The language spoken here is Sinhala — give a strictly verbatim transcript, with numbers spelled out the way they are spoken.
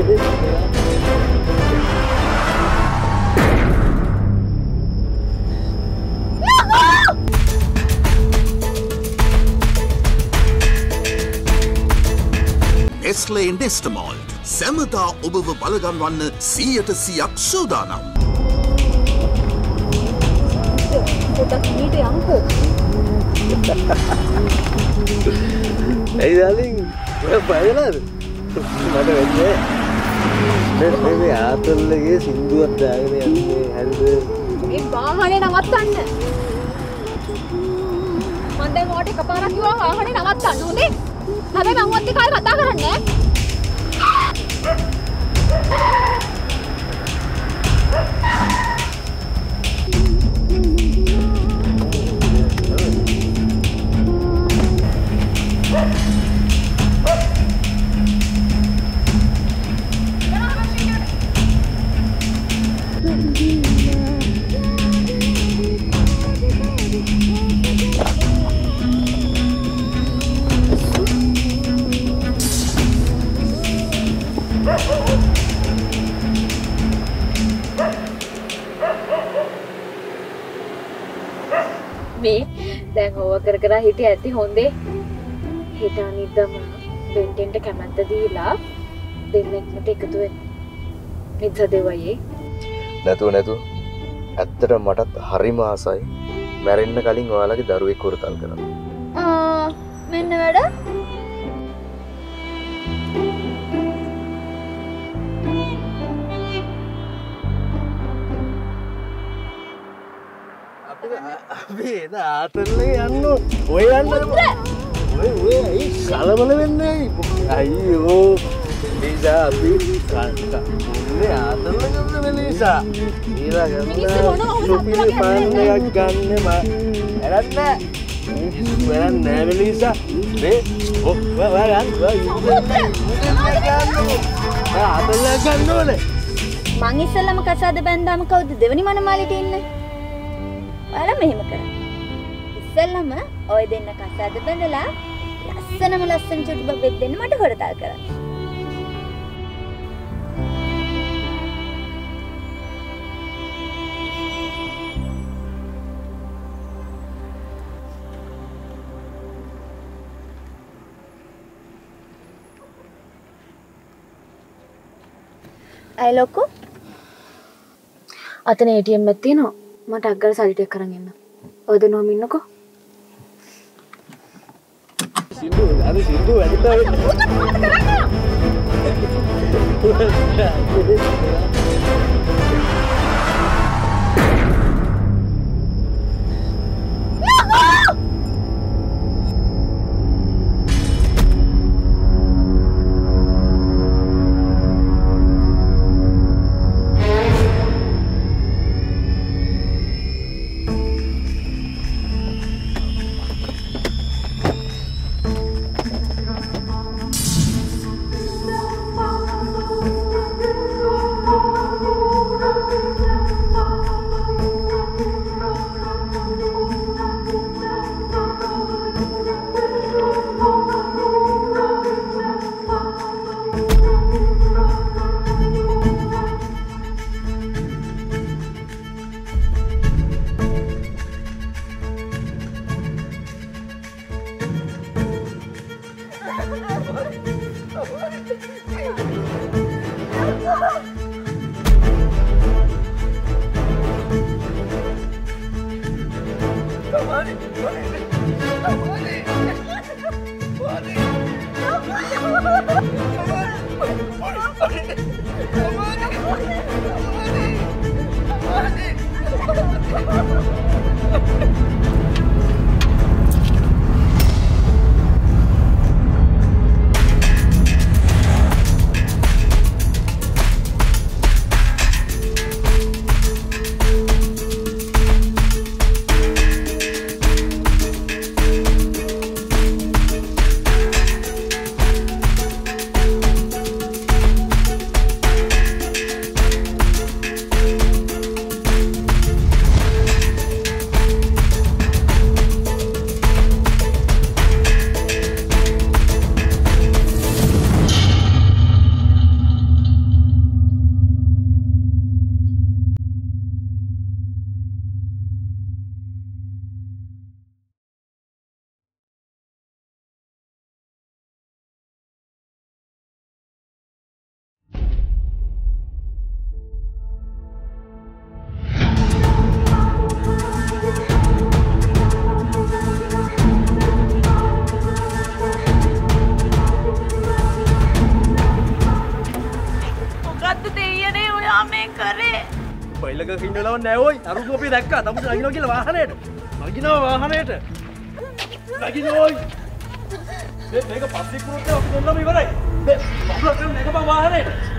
Nestle Nestamalt සැමදා ඔබව බලගන්වන්න සීයට සීයක් සූදානම්. පොඩක් මීට යන්කෝ. Hey darling, ඔය බයලාද? මට වෙන්නේ දැන් මේ ආතල්ලගේ සින්දුවක් දාගෙන යන්නේ හරිද? මේ වාහනේ නවත්තන්න. මම දැන් ඔයාට එකපාරක් කිව්වා වාහනේ නවත්තන්න හොඳේ? හැබැයි මම ඔයත් එක්ක කතා කරන්නේ නැහැ. මේ දැන් ඕව කර කර හිටිය ඇති හොඳේ හිට අනිද්දම බෙන්ටෙන්ට කැමැත්ත දීලා දෙන්නෙක්මට එකතු වෙන්න මිත්‍ර දෙවයේ නැතුව නැතුව ඇත්තට මටත් හරිම ආසයි මැරෙන්න කලින් ඔයාලගේ දරුවෙක් හොරතල් කරන්න. ආ මෙන්න වැඩ අපි එද ආතල්ලේ යන්න ඔය යන්න ඔය ඔය ඇයි කලබල වෙන්නේ අයියෝ නිසා අපි කන්ට ඔන්නේ ආතල්ල ගන්න වෙලේසා ඊළා ගන්න සුපිරි පාන් එකක් ගන්න මම වැඩක් නෑ වැඩක් නෑ වෙලේසා මේ ඔව් ඔයා ගන්න ඔයා ආතල්ල ගන්න ඕනේ මං ඉස්සෙල්ලාම කසාද බැන්දාම කවුද දෙවෙනි මනමාලිට ඉන්නේ ඔයාලා මෙහෙම කරා. ඉස්සෙල්ලාම ඔය දෙන්න කසාද බඳලා ලස්සනම ලස්සන චුටි බබෙක් දෙන්න මට හොරතල් කරා. අය ලොකෝ. අතන A T M එකක් තියෙනවා. මට අග්ගල සල්ලි ටික අරන් එන්න. ඔය දෙනවම ඉන්නකෝ. සින්දු අර සින්දු වැඩිට වෙන්නේ. මොකද්ද දෙයියනේ ඔයා මේ කරේ? බයිලක ඉන්නලව නෑ ඔයි. අරුත් අපි දැක්කා. තමුස නගිනවා කියලා වාහනේට. නගිනවා වාහනේට. නගිනවා ඔයි. මේ මේක පස්සේ කුරුත් අපි දෙන්නම ඉවරයි. මේ බබුලා මේක බා වාහනේට.